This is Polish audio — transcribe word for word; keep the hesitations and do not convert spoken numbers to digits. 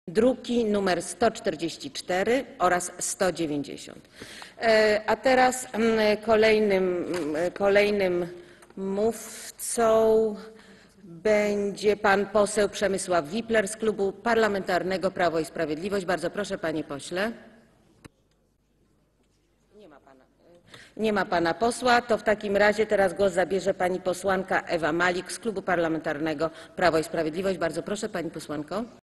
druki nr sto czterdzieści cztery oraz sto dziewięćdziesiąt. A teraz kolejnym, kolejnym mówcą będzie pan poseł Przemysław Wipler z Klubu Parlamentarnego Prawo i Sprawiedliwość. Bardzo proszę, panie pośle. Nie ma pana, nie ma pana posła. To w takim razie teraz głos zabierze pani posłanka Ewa Malik z Klubu Parlamentarnego Prawo i Sprawiedliwość. Bardzo proszę, pani posłanko.